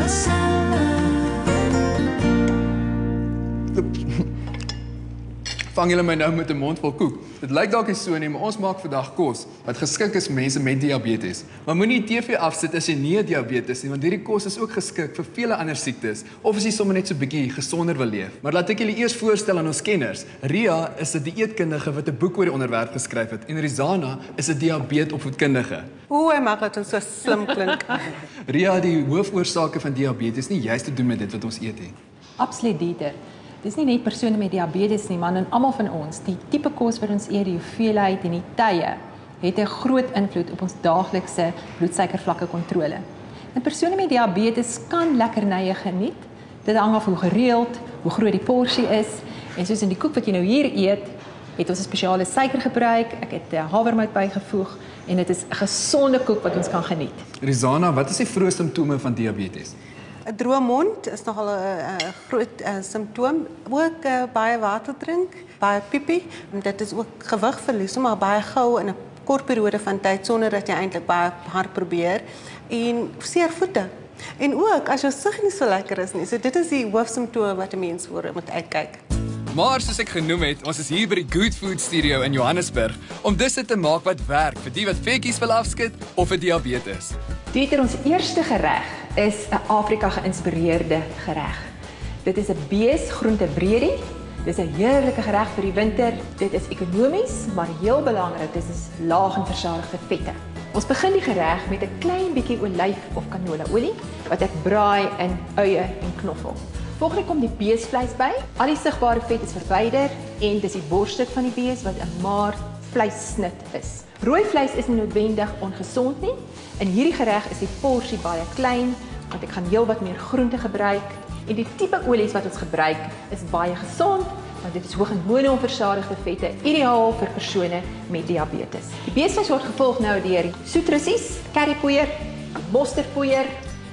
Vang julle my nou met 'n mond vol koek. Dit lyk dalk nie so nie, maar ons maak vandag kos wat geskik is vir mense met diabetes. Maar moenie die TV afsit as jy nie 'n diabetes nie, want hierdie kos is ook geskik vir vele ander siektes of as jy sommer net so 'n bietjie gesonder wil leef. Maar laat ek julle eers voorstel aan ons kenners. Ria is 'n dieetkundige wat 'n boek oor die onderwerp geskryf het en Rizana is 'n diabetesopvoedkundige. Hoe maak dit ons so slim klink? Ria, die hoofoorsake van diabetes nie juist te doen met dit wat ons eet nie. Absoluut, Dieter. Dis nie net persone met diabetes nie, maar in almal van ons. Die tipe kos wat ons eet, die hoeveelheid en die tye, het 'n groot invloed op ons daaglikse bloedsuikervlakke kontrole. En persone met diabetes kan lekkernye geniet. Dit hang af hoe gereeld, hoe groot die porsie is. En soos in die koek wat jy nou hier eet, het ons 'n spesiale suiker gebruik. Ek het havermout bygevoeg en dit is 'n gesonde koek wat ons kan geniet. Rizana, wat is die vroeë simptome van diabetes? 'n Droë mond is nogal 'n groot simptoom. Ook baie water drink, baie piepie. Dit is ook gewigverlies, maar baie gou in 'n kort periode van tyd sonder dat jy eintlik baie hard probeer. En seer voete. En ook as jou sig nie so lekker is nie. So dit is die hoofsimptome wat 'n mens voor moet uitkyk. Maar soos ek genoem het, ons is hier by die Good Food Studio in Johannesburg om disse te maak wat werk vir die wat vetjies wil afskit of vir diabetes. Dieter, ons eerste gereg is 'n Afrika geïnspireerde gereg. Dit is 'n beesgroente breedie. Dit is 'n heerlike gereg vir die winter. Dit is ekonomies, maar heel belangrik, dit is laag in versadigde vette. Ons begin die gereg met 'n klein bietjie olyf of canolaolie wat ek braai in uie en knoffel. Volgende kom die beesvleis by. Al die sigbare vet is verwyder en dis die borsstuk van die bees wat 'n maar vleissnit is. Rooi vleis is nie noodwendig ongesond nie. In hierdie gereg is die porsie baie klein want ek gaan heelwat meer groente gebruik en die tipe olies wat ons gebruik is baie gesond want dit is hoog in mono-onversadigde vette, ideaal vir persone met diabetes. Die beesvleis word gevolg nou deur soetrussies, currypoeier, mosterdpoeier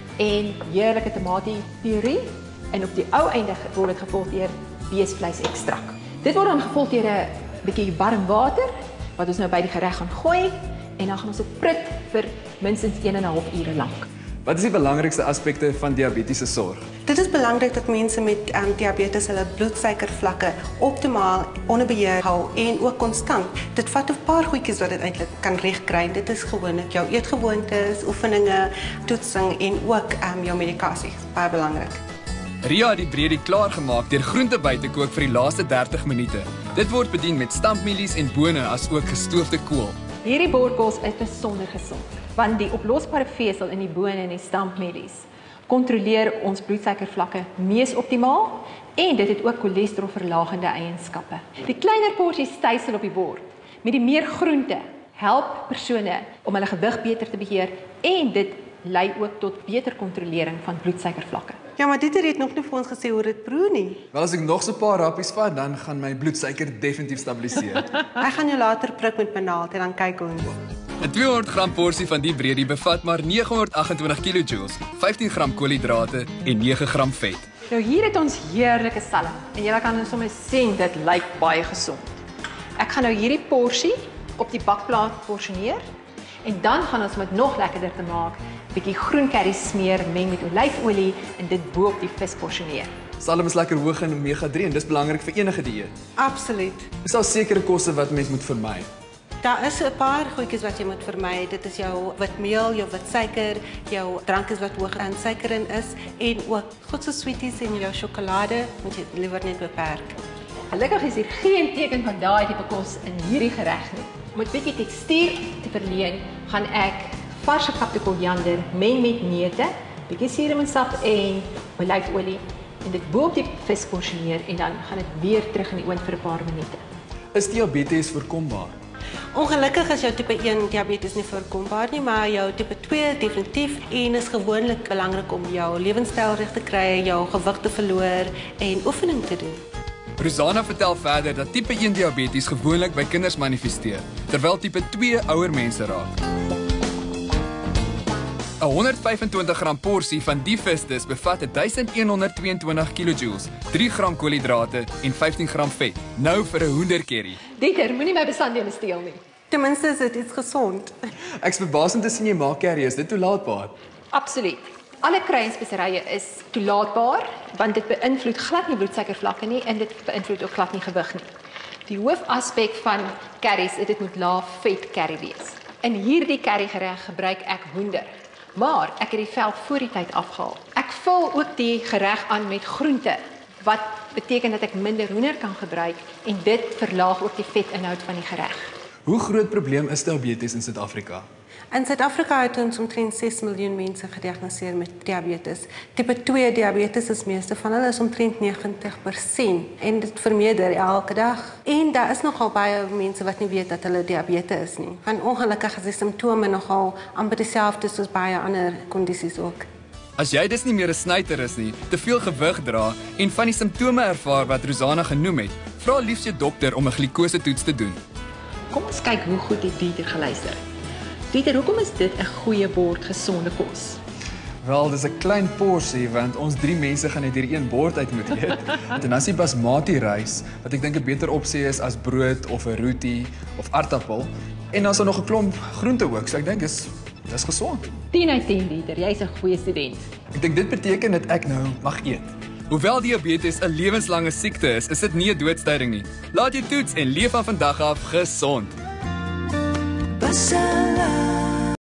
en heerlike tomatiepuree. En op die ou einde word dit gevolg deur beesvleis ekstrak. Dit word dan gevolg deur 'n bietjie warm water wat ons nou by die gereg gaan gooi en dan gaan ons dit prut vir minstens 1,5 ure lank. Wat is die belangrikste aspekte van diabetiese sorg? Dit is belangrik dat mense met diabetes hulle bloedsuikervlakke optimaal onder beheer hou en ook konstant. Dit vat 'n paar goedjies wat dit eintlik kan regkry. Dit is gewoonlik jou eetgewoontes, oefeninge, toetsing en ook jou medikasie. Baie belangrik. Ria het die breedie klaargemaak deur groente by te kook vir die laaste 30 minute. Dit word bedien met stampmielies en bone as ook gestoofde kool. Hierdie bordkos is besonder gesond, want die oplosbare vesel in die bone en die stampmielies kontroleer ons bloedsuikervlakke mees optimaal en dit het ook cholesterolverlagende eienskappe. Die kleiner porsies stysel op die bord met die meer groente help persone om hulle gewig beter te beheer en dit lei ook tot beter kontrolering van bloedsuikervlakke. Ja, maar dit het nog nie vir ons gesê hoe dit proe nie. Wel, as ek nog so 'n paar rappies vat, dan gaan my bloedsuiker definitief stabiliseer. Ek gaan jou later prik met my naald en dan kyk hoe. 'n 200 gram porsie van die breedie bevat maar 928 kJ, 15 gram koolhidrate en 9 gram vet. Nou hier het ons heerlike salm en julle kan sommer sien dit lyk baie gesond. Ek gaan nou hierdie porsie op die bakplaat porsioneer en dan gaan ons om dit nog lekkerder te maak, bietjie groen curry smeer, meng met olyfolie en dit bo op die vis porsioneer. Salm is lekker hoog in omega-3 en dis belangrik vir enige dieet. Absoluut. Is daar sekere kosse wat mens moet vermy? Daar is 'n paar goedjies wat jy moet vermy. Dit is jou witmeel, jou witsuiker, jou drankies wat hoog in suiker in is en ook goed so sweeties en jou sjokolade moet jy liewer net beperk. Gelukkig is hier geen teken van daai tipe kos in hierdie gereg nie. Om 'n bietjie tekstuur te verleen, gaan ek vars gekapte koriander meng met neute, bietjie suurlemoensap en olyfolie en dit bo op die vis porsioneer en dan gaan dit weer terug in die oond vir 'n paar minute. Is diabetes voorkombaar? Ongelukkig is jou tipe 1 diabetes nie voorkombaar nie, maar jou tipe 2 definitief en is gewoonlik belangrik om jou lewenstyl reg te kry, jou gewig te verloor en oefening te doen. Rizana vertel verder dat tipe 1 diabetes gewoonlik by kinders manifesteer, terwyl tipe 2 ouer mense raak. 'n 125 gram porsie van die visdis bevat 1122 kJ, 3 gram koolhidrate en 15 gram vet. Nou vir 'n hoenderkerry. Dieter, moenie my bestanddele steel nie. Ten minste is dit iets gesond. Ek's verbaas om te sien jy maak curry, is dit toelaatbaar? Absoluut. Alle kruie en speserye is toelaatbaar, want dit beïnvloed glad nie bloedsuikervlakke nie en dit beïnvloed ook glad nie gewig nie. Die hoofaspek van curries is dit moet lae vet curry wees. In hierdie currygereg gebruik ek hoender, maar ek het die vel voor die tyd afgehaal. Ek vul ook die gereg aan met groente, wat beteken dat ek minder hoender kan gebruik en dit verlaag ook die vetinhoud van die gereg. Hoe groot probleem is diabetes in Suid-Afrika? In Suid-Afrika het ons omtrent 6 miljoen mense gediagnoseer met diabetes. Tipe 2 diabetes is meeste van hulle is omtrent 90% en dit vermeerder elke dag. En daar is nogal baie mense wat nie weet dat hulle diabetes is nie. Van ongelukkig is die simptome nogal amper dieselfde soos baie ander kondisies ook. As jy dus nie meer 'n snyter is nie, te veel gewig dra en van die simptome ervaar wat Rosanna genoem het, vra liefs jou dokter om 'n glikosetoets te doen. Kom ons kyk hoe goed die Dieter geluister. Dieter, hoekom is dit 'n goeie bord gesonde kos? Wel, dis 'n klein porsie want ons 3 mense gaan net hier een bord uit moet eet. En dan is die basmati rys wat ek dink 'n beter opsie is as brood of 'n roti of aartappel. En dan is daar nog 'n klomp groente ook, so ek dink dis gesond. 10 uit 10 Dieter, jy's 'n goeie student. Ek dink dit beteken dat ek nou mag eet. Hoewel diabetes 'n lewenslange siekte is dit nie 'n doodstyding nie. Laat jou toets en leef van vandag af gesond. Pasella.